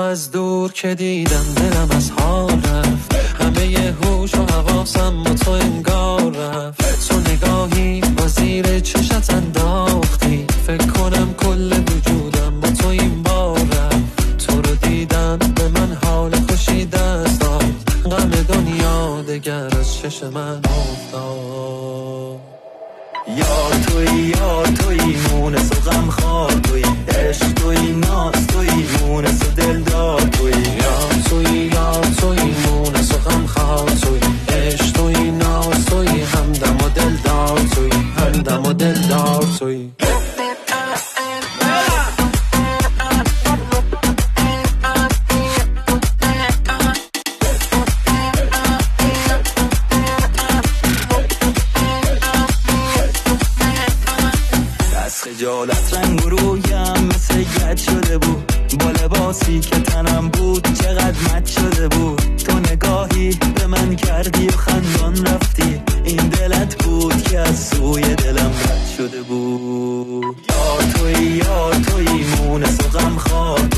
از دور که دیدم دلم از حال رفت، همه هوش و حواسم با تو انگار رفت. تو نگاهی با زیر چشت انداختی، فکر کنم کل وجودم با تو این بار رفت. تو رو دیدم به من حال خوشی دست داد، غم دنیا دگر از چشم من افتاد. یار توی مونس و غم خوار توی، عشق توی ناز توی مونس و دلدار توی. یار توی مونس و غم خوار توی، عشق توی ناز توی همدم و دلدار توی، همدم و دلدار توی. خجالت رنگ رویم مثل گد شده بود، با لباسی که تنم بود چقدر مد شده بود. تو نگاهی به من کردی و خندان رفتی، این دلت بود که از سوی دلم رد شده بود. یار توی مونس و غم خوار